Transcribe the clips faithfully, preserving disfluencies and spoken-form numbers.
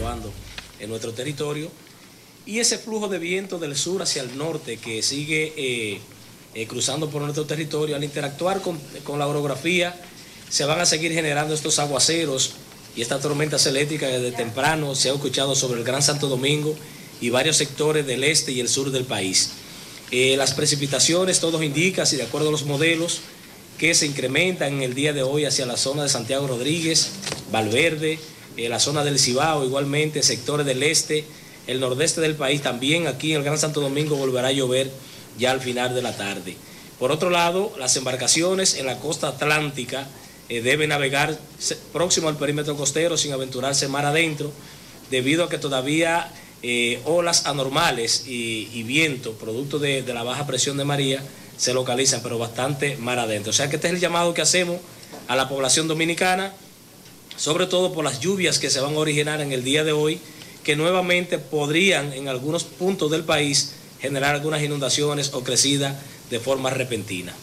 actuando en nuestro territorio. Y ese flujo de viento del sur hacia el norte que sigue eh, eh, cruzando por nuestro territorio, al interactuar con, con la orografía, se van a seguir generando estos aguaceros y estas tormentas eléctricas que desde temprano se ha escuchado sobre el Gran Santo Domingo y varios sectores del este y el sur del país. Eh, las precipitaciones, todos indican, y de acuerdo a los modelos, que se incrementan en el día de hoy hacia la zona de Santiago Rodríguez, Valverde, eh, la zona del Cibao, igualmente sectores del este, el nordeste del país. También aquí en el Gran Santo Domingo volverá a llover ya al final de la tarde. Por otro lado, las embarcaciones en la costa atlántica eh, deben navegar próximo al perímetro costero sin aventurarse mar adentro, debido a que todavía eh, olas anormales y, y viento, producto de, de la baja presión de María, se localizan, pero bastante mar adentro. O sea que este es el llamado que hacemos a la población dominicana, sobre todo por las lluvias que se van a originar en el día de hoy, que nuevamente podrían en algunos puntos del país generar algunas inundaciones o crecidas de forma repentina.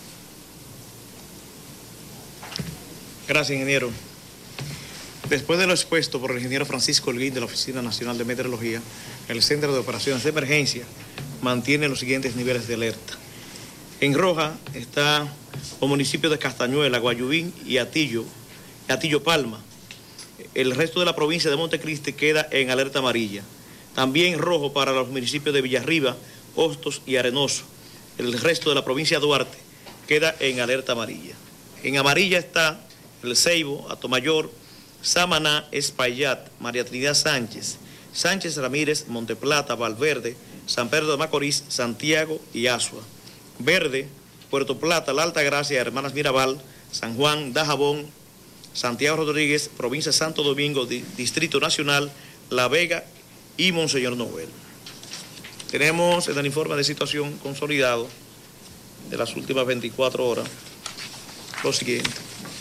Gracias, ingeniero. Después de lo expuesto por el ingeniero Francisco Holguín de la Oficina Nacional de Meteorología, el Centro de Operaciones de Emergencia mantiene los siguientes niveles de alerta. En roja está los municipios de Castañuela, Guayubín y Atillo, Atillo Palma. El resto de la provincia de Montecristi queda en alerta amarilla. También rojo para los municipios de Villarriba, Hostos y Arenoso. El resto de la provincia de Duarte queda en alerta amarilla. En amarilla está el Ceibo, Atomayor, Samaná, Espaillat, María Trinidad Sánchez, Sánchez Ramírez, Monteplata, Valverde, San Pedro de Macorís, Santiago y Asua. Verde, Puerto Plata, La Altagracia, Hermanas Mirabal, San Juan, Dajabón, Santiago Rodríguez, provincia de Santo Domingo, di, Distrito Nacional, La Vega y Monseñor Noel. Tenemos en el informe de situación consolidado de las últimas veinticuatro horas lo siguiente.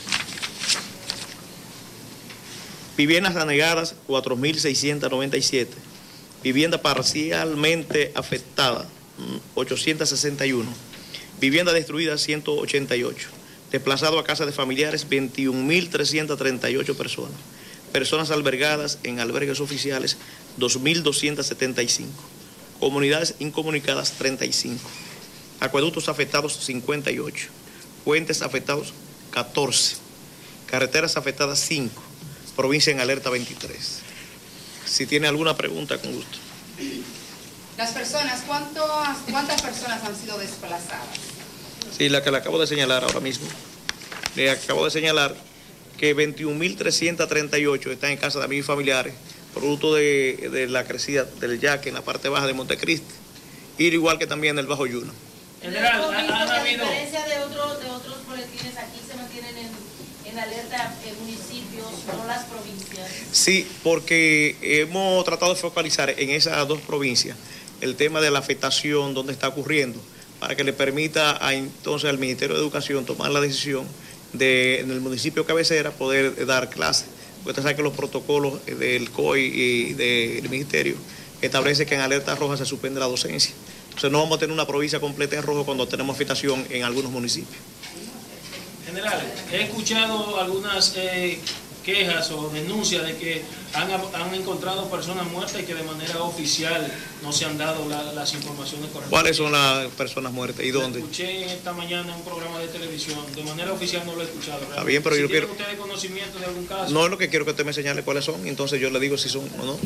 Viviendas anegadas, cuatro mil seiscientos noventa y siete. Vivienda parcialmente afectada, ochocientos sesenta y uno. Vivienda destruida, ciento ochenta y ocho. Desplazado a casa de familiares, veintiún mil trescientas treinta y ocho personas. Personas albergadas en albergues oficiales, dos mil doscientos setenta y cinco. Comunidades incomunicadas, treinta y cinco. Acueductos afectados, cincuenta y ocho. Puentes afectados, catorce. Carreteras afectadas, cinco. Provincia en alerta, veintitrés. Si tiene alguna pregunta, con gusto. Las personas, ¿cuántas, cuántas personas han sido desplazadas? Sí, la que le acabo de señalar ahora mismo. Le acabo de señalar que veintiún mil trescientos treinta y ocho están en casa de amigos y familiares, producto de, de la crecida del yaque en la parte baja de Montecristi, y igual que también en el Bajo Yuna. General, ¿ha habido? A diferencia de, otro, de otros boletines, aquí se mantienen en, en alerta eh, municipios, no las provincias. Sí, porque hemos tratado de focalizar en esas dos provincias el tema de la afectación, donde está ocurriendo, para que le permita a, entonces al Ministerio de Educación tomar la decisión de en el municipio cabecera poder dar clases. Porque usted sabe que los protocolos del C O I y del Ministerio establecen que en alerta roja se suspende la docencia. Entonces no vamos a tener una provincia completa en rojo cuando tenemos afectación en algunos municipios. General, he escuchado algunas eh, quejas o denuncias de que han, han encontrado personas muertas y que de manera oficial no se han dado la, las informaciones correctas. ¿Cuáles son las personas muertas y dónde? Lo escuché esta mañana en un programa de televisión, de manera oficial no lo he escuchado. ¿Realmente? Está bien, pero si yo ¿tienen quiero... ustedes conocimiento de algún caso? No es lo que quiero que usted me señale cuáles son, entonces yo le digo si son o no.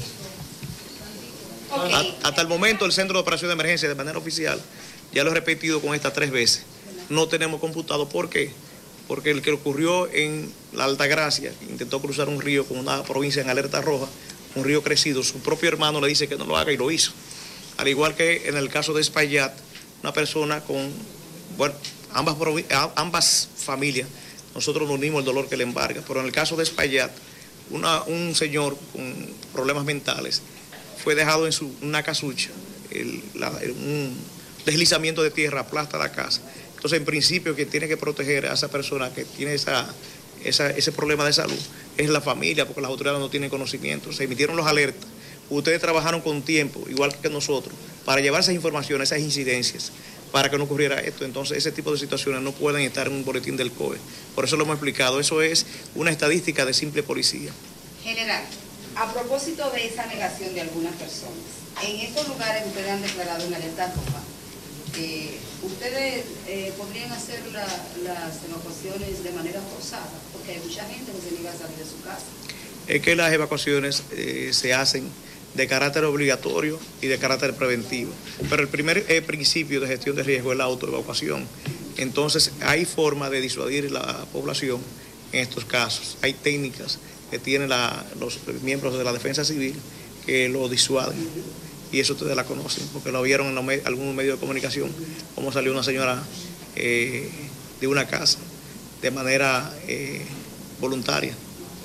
Okay. Hasta el momento el Centro de Operación de Emergencia de manera oficial, ya lo he repetido con estas tres veces, no tenemos computado. ¿Por qué? Porque el que ocurrió en la Altagracia, intentó cruzar un río con una provincia en alerta roja, un río crecido, su propio hermano le dice que no lo haga y lo hizo. Al igual que en el caso de Espaillat, una persona con, bueno, ambas, ambas familias, nosotros nos unimos el dolor que le embarga, pero en el caso de Espaillat, una, un señor con problemas mentales fue dejado en su, una casucha, el, la, el, un deslizamiento de tierra aplasta la casa. Entonces, en principio, quien tiene que proteger a esa persona que tiene esa, esa, ese problema de salud es la familia, porque las autoridades no tienen conocimiento. Se emitieron los alertas. Ustedes trabajaron con tiempo, igual que nosotros, para llevar esas informaciones, esas incidencias, para que no ocurriera esto. Entonces, ese tipo de situaciones no pueden estar en un boletín del C O E. Por eso lo hemos explicado. Eso es una estadística de simple policía. General, A propósito de esa negación de algunas personas, en estos lugares ustedes han declarado en alerta roja. Eh, ustedes eh, podrían hacer la, las evacuaciones de manera forzada, porque hay mucha gente que se niega a salir de su casa. Es que las evacuaciones eh, se hacen de carácter obligatorio y de carácter preventivo. Pero el primer eh, principio de gestión de riesgo es la autoevacuación. Entonces hay forma de disuadir la población en estos casos. Hay técnicas que tienen la, los miembros de la defensa civil que lo disuaden. Y eso ustedes la conocen, porque lo vieron en los med- algunos medios de comunicación, cómo salió una señora eh, de una casa de manera eh, voluntaria.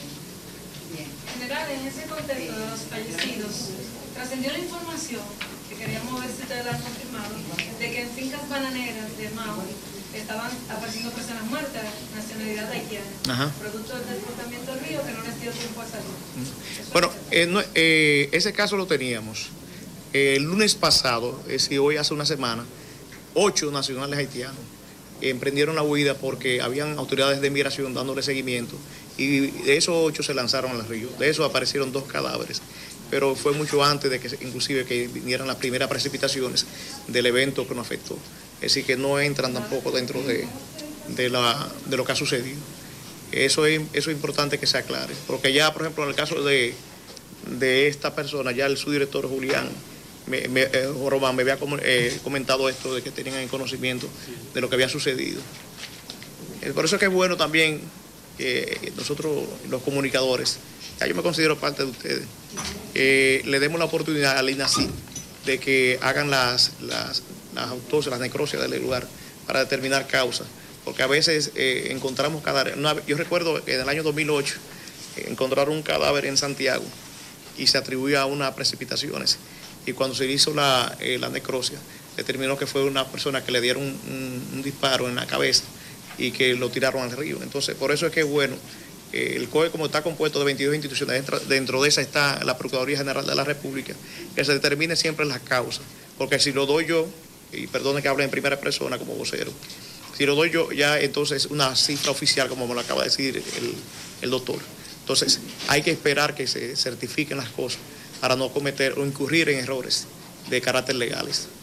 General, en ese contexto de los fallecidos, trascendió la información, que queríamos ver si ustedes la han confirmado, de que en fincas bananeras de Mao estaban apareciendo personas muertas, nacionalidad haitiana, Ajá. producto del desbordamiento del río que no les dio tiempo a salir. Bueno, eh, no, eh, ese caso lo teníamos. Eh, el lunes pasado, es decir, hoy hace una semana, ocho nacionales haitianos emprendieron la huida porque habían autoridades de migración dándole seguimiento y de esos ocho se lanzaron al río. De esos aparecieron dos cadáveres, pero fue mucho antes de que inclusive que vinieran las primeras precipitaciones del evento que nos afectó. Es decir, que no entran tampoco dentro de, de, la, de lo que ha sucedido. Eso es, eso es importante que se aclare, porque ya, por ejemplo, en el caso de, de esta persona, ya el subdirector Julián Me, me, eh, Jorobán me había com eh, comentado esto de que tenían el conocimiento de lo que había sucedido. Eh, por eso es que es bueno también que nosotros, los comunicadores, ya yo me considero parte de ustedes, eh, le demos la oportunidad al INACIM de que hagan las, las, las autopsias, las necropsias del lugar para determinar causas, porque a veces eh, encontramos cadáveres. Yo recuerdo que en el año dos mil ocho eh, encontraron un cadáver en Santiago y se atribuía a unas precipitaciones. Y cuando se hizo la, eh, la necropsia, determinó que fue una persona que le dieron un, un, un disparo en la cabeza y que lo tiraron al río. Entonces, por eso es que es bueno, eh, el C O E, como está compuesto de veintidós instituciones, dentro, dentro de esa está la Procuraduría General de la República, que se determine siempre las causas. Porque si lo doy yo, y perdone que hable en primera persona como vocero, si lo doy yo, ya entonces una cifra oficial, como me lo acaba de decir el, el doctor. Entonces, hay que esperar que se certifiquen las cosas para no cometer o incurrir en errores de carácter legales.